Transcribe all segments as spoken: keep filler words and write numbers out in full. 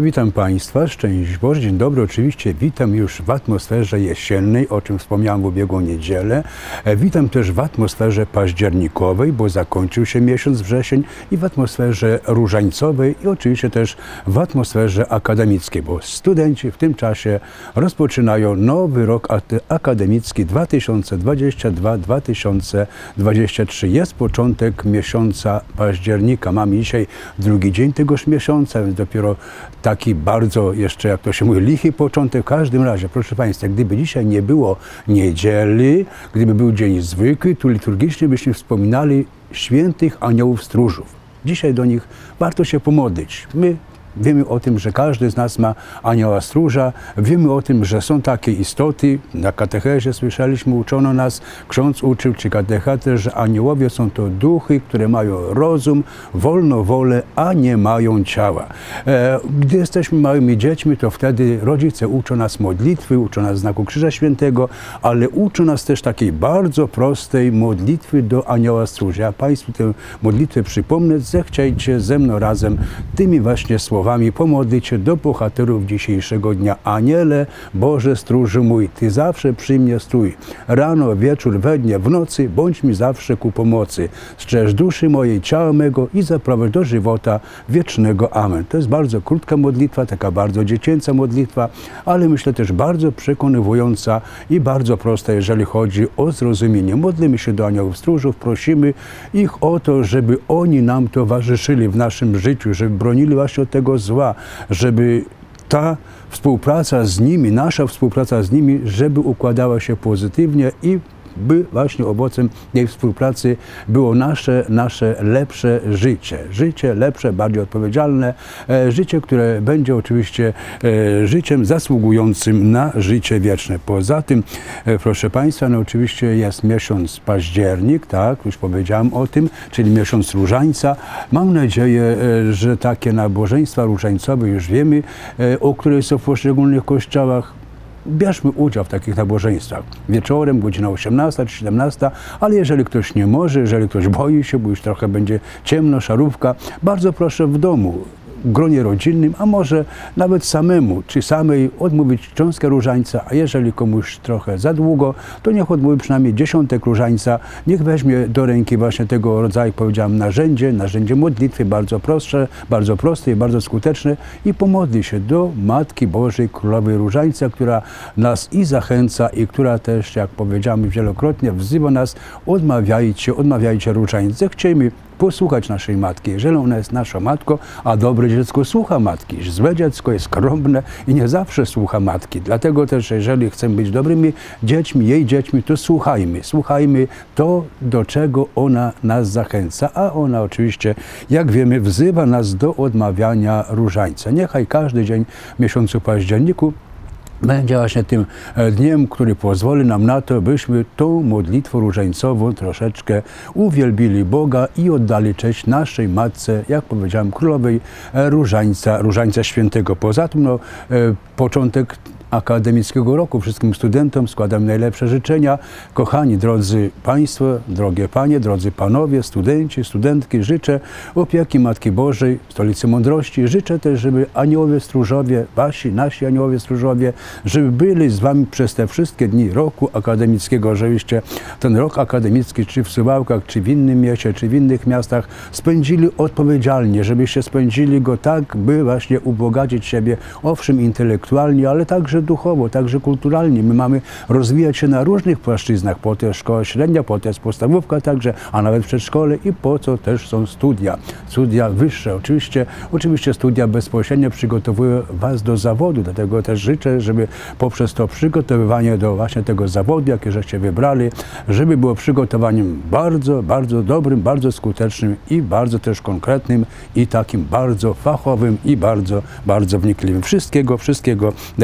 Witam Państwa, szczęść Boże, dzień dobry. Oczywiście witam już w atmosferze jesiennej, o czym wspomniałem w ubiegłą niedzielę. Witam też w atmosferze październikowej, bo zakończył się miesiąc wrzesień, i w atmosferze różańcowej, i oczywiście też w atmosferze akademickiej, bo studenci w tym czasie rozpoczynają nowy rok akademicki dwa tysiące dwudziesty drugi dwa tysiące dwudziesty trzeci. Jest początek miesiąca października. Mamy dzisiaj drugi dzień tegoż miesiąca, więc dopiero taki bardzo jeszcze, jak to się mówi, lichy początek. W każdym razie, proszę Państwa, gdyby dzisiaj nie było niedzieli, gdyby był dzień zwykły, to liturgicznie byśmy wspominali świętych aniołów stróżów. Dzisiaj do nich warto się pomodlić. My wiemy o tym, że każdy z nas ma anioła stróża. Wiemy o tym, że są takie istoty. Na katechezie słyszeliśmy, uczono nas, ksiądz uczył, czy katecheter, że aniołowie są to duchy, które mają rozum, wolną wolę, a nie mają ciała. E, gdy jesteśmy małymi dziećmi, to wtedy rodzice uczą nas modlitwy, uczą nas znaku Krzyża Świętego, ale uczą nas też takiej bardzo prostej modlitwy do anioła stróża. Ja Państwu tę modlitwę przypomnę. Zechciejcie ze mną razem tymi właśnie słowami pomodlić się do bohaterów dzisiejszego dnia. Aniele Boże stróżu mój, Ty zawsze przy mnie stój. Rano, wieczór, we dnie, w nocy, bądź mi zawsze ku pomocy. Strzeż duszy mojej, ciała mego i zaprowadź do żywota wiecznego. Amen. To jest bardzo krótka modlitwa, taka bardzo dziecięca modlitwa, ale myślę też bardzo przekonywująca i bardzo prosta, jeżeli chodzi o zrozumienie. Modlimy się do aniołów stróżów, prosimy ich o to, żeby oni nam towarzyszyli w naszym życiu, żeby bronili właśnie od tego zła, żeby ta współpraca z nimi, nasza współpraca z nimi, żeby układała się pozytywnie i by właśnie owocem tej współpracy było nasze, nasze lepsze życie. Życie lepsze, bardziej odpowiedzialne, e, życie, które będzie oczywiście e, życiem zasługującym na życie wieczne. Poza tym, e, proszę Państwa, no oczywiście jest miesiąc październik, tak, już powiedziałem o tym, czyli miesiąc różańca. Mam nadzieję, e, że takie nabożeństwa różańcowe już wiemy, e, o których są w poszczególnych kościołach. Bierzmy udział w takich nabożeństwach. Wieczorem, godzina osiemnasta czy siedemnasta, ale jeżeli ktoś nie może, jeżeli ktoś boi się, bo już trochę będzie ciemno, szarówka, bardzo proszę w domu, w gronie rodzinnym, a może nawet samemu czy samej odmówić cząstkę różańca, a jeżeli komuś trochę za długo, to niech odmówi przynajmniej dziesiątek różańca, niech weźmie do ręki właśnie tego rodzaju, powiedziałem, narzędzie, narzędzie modlitwy, bardzo prostsze, bardzo proste i bardzo skuteczne, i pomodli się do Matki Bożej Królowej Różańca, która nas i zachęca, i która też, jak powiedziałem wielokrotnie, wzywa nas: odmawiajcie, odmawiajcie różańce. Chciejmy posłuchać naszej matki. Jeżeli ona jest naszą matką, a dobre dziecko słucha matki, złe dziecko jest skromne i nie zawsze słucha matki. Dlatego też, jeżeli chcemy być dobrymi dziećmi, jej dziećmi, to słuchajmy. Słuchajmy to, do czego ona nas zachęca, a ona oczywiście, jak wiemy, wzywa nas do odmawiania różańca. Niechaj każdy dzień w miesiącu październiku będzie właśnie tym dniem, który pozwoli nam na to, byśmy tą modlitwą różańcową troszeczkę uwielbili Boga i oddali cześć naszej Matce, jak powiedziałem, Królowej Różańca, Różańca Świętego. Poza tym, no, początek akademickiego roku wszystkim studentom składam najlepsze życzenia. Kochani, drodzy Państwo, drogie Panie, drodzy Panowie, studenci, studentki, życzę opieki Matki Bożej, Stolicy Mądrości. Życzę też, żeby aniołowie stróżowie, wasi, nasi aniołowie stróżowie, żeby byli z Wami przez te wszystkie dni roku akademickiego, żebyście ten rok akademicki, czy w Suwałkach, czy w innym mieście, czy w innych miastach spędzili odpowiedzialnie, żebyście spędzili go tak, by właśnie ubogacić siebie, owszem, intelektualnie, ale także duchowo, także kulturalnie. My mamy rozwijać się na różnych płaszczyznach. Po to jest szkoła średnia, po to jest podstawówka także, a nawet przedszkole, i po co też są studia. Studia wyższe. Oczywiście, oczywiście studia bezpośrednio przygotowują Was do zawodu, dlatego też życzę, żeby poprzez to przygotowywanie do właśnie tego zawodu, jakie żeście wybrali, żeby było przygotowaniem bardzo, bardzo dobrym, bardzo skutecznym i bardzo też konkretnym i takim bardzo fachowym i bardzo, bardzo wnikliwym. Wszystkiego, wszystkiego najlepszego.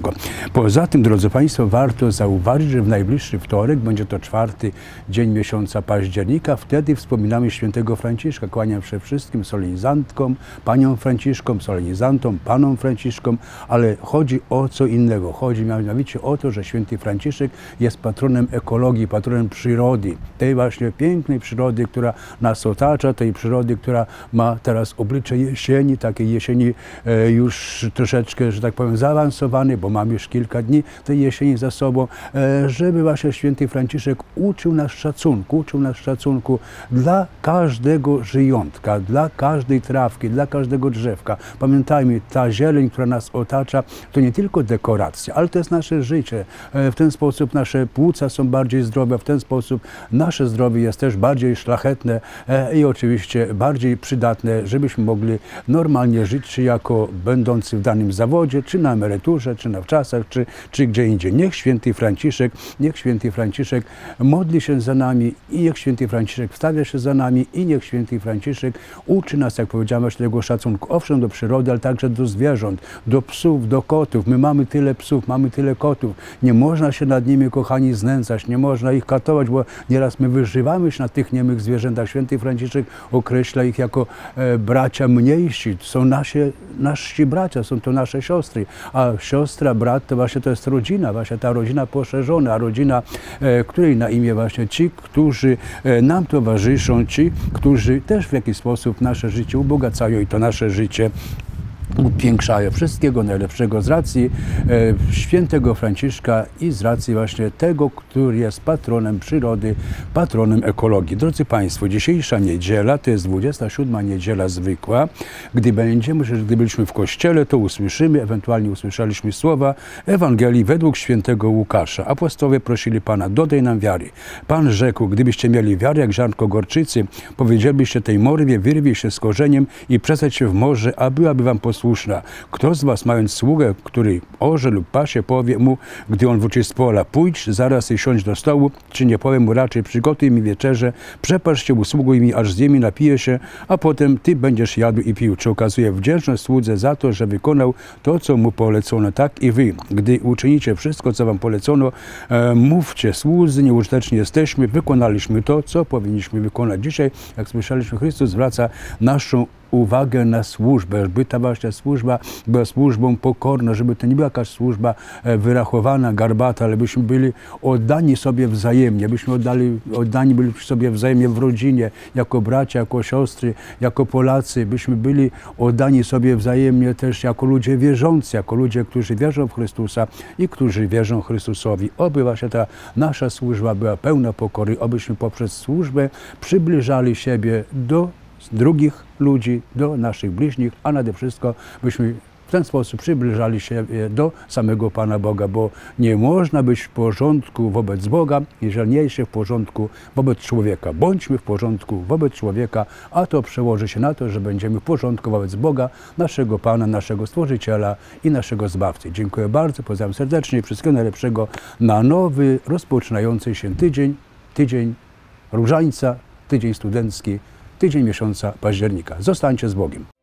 wszystko. Poza tym, drodzy Państwo, warto zauważyć, że w najbliższy wtorek, będzie to czwarty dzień miesiąca października, wtedy wspominamy świętego Franciszka. Kłaniam się wszystkim solenizantkom, paniom Franciszkom, solenizantom, panom Franciszkom, ale chodzi o co innego. Chodzi mianowicie o to, że święty Franciszek jest patronem ekologii, patronem przyrody, tej właśnie pięknej przyrody, która nas otacza, tej przyrody, która ma teraz oblicze jesieni, takiej jesieni e, już troszeczkę, że tak powiem, zaawansowanej, bo mamy już kilka dni tej jesieni za sobą, e, żeby właśnie święty Franciszek uczył nas szacunku, uczył nas szacunku dla każdego żyjątka, dla każdej trawki, dla każdego drzewka. Pamiętajmy, ta zieleń, która nas otacza, to nie tylko dekoracja, ale to jest nasze życie. E, w ten sposób nasze płuca są bardziej zdrowe, w ten sposób nasze zdrowie jest też bardziej szlachetne e, i oczywiście bardziej przydatne, żebyśmy mogli normalnie żyć, czy jako będący w danym zawodzie, czy na emeryturze, czy na wczasach, czy, czy gdzie indziej. Niech święty Franciszek, niech święty Franciszek modli się za nami i niech święty Franciszek wstawia się za nami i niech święty Franciszek uczy nas, jak powiedziałem, tego szacunku, owszem, do przyrody, ale także do zwierząt, do psów, do kotów. My mamy tyle psów, mamy tyle kotów. Nie można się nad nimi, kochani, znęcać, nie można ich katować, bo nieraz my wyżywamy się na tych niemych zwierzętach. Święty Franciszek określa ich jako e, bracia mniejsi. Są nasi, nasi bracia, są to nasze siostry. A siostra, brat to właśnie to jest rodzina, właśnie ta rodzina poszerzona, rodzina, e, której na imię właśnie ci, którzy e, nam towarzyszą, ci, którzy też w jakiś sposób nasze życie ubogacają i to nasze życie upiększają. Wszystkiego najlepszego z racji e, świętego Franciszka i z racji właśnie tego, który jest patronem przyrody, patronem ekologii. Drodzy Państwo, dzisiejsza niedziela to jest dwudziesta siódma niedziela zwykła. Gdy będziemy, gdy byliśmy w kościele, to usłyszymy, ewentualnie usłyszeliśmy słowa Ewangelii według świętego Łukasza. Apostołowie prosili Pana, dodaj nam wiary. Pan rzekł, gdybyście mieli wiarę jak ziarnko gorczycy, powiedzielibyście tej morwie, wyrwij się z korzeniem i przesadź się w morze, a byłaby wam posłuszna. Kto z was, mając sługę, który orze lub pasie, powie mu, gdy on wróci z pola, pójdź zaraz i siądź do stołu, czy nie powie mu raczej, przygotuj mi wieczerzę, przepasz się, usługuj mi, aż zjem i napije się, a potem ty będziesz jadł i pił. Czy okazuje wdzięczność słudze za to, że wykonał to, co mu polecono. Tak i wy, gdy uczynicie wszystko, co wam polecono, e, mówcie, słudzy, nieużyteczni jesteśmy, wykonaliśmy to, co powinniśmy wykonać. Dzisiaj, jak słyszeliśmy, Chrystus zwraca naszą uwagę na służbę, żeby ta wasza służba była służbą pokorną, żeby to nie była jakaś służba wyrachowana, garbata, ale byśmy byli oddani sobie wzajemnie, byśmy oddali, oddani byli sobie wzajemnie w rodzinie, jako bracia, jako siostry, jako Polacy, byśmy byli oddani sobie wzajemnie też jako ludzie wierzący, jako ludzie, którzy wierzą w Chrystusa i którzy wierzą Chrystusowi. Oby właśnie ta nasza służba była pełna pokory, obyśmy poprzez służbę przybliżali siebie do drugich ludzi, do naszych bliźnich, a nade wszystko byśmy w ten sposób przybliżali się do samego Pana Boga, bo nie można być w porządku wobec Boga, jeżeli nie jest się w porządku wobec człowieka. Bądźmy w porządku wobec człowieka, a to przełoży się na to, że będziemy w porządku wobec Boga, naszego Pana, naszego Stworzyciela i naszego Zbawcy. Dziękuję bardzo, pozdrawiam serdecznie i wszystkiego najlepszego na nowy, rozpoczynający się tydzień, tydzień Różańca, tydzień studencki, tydzień miesiąca października. Zostańcie z Bogiem.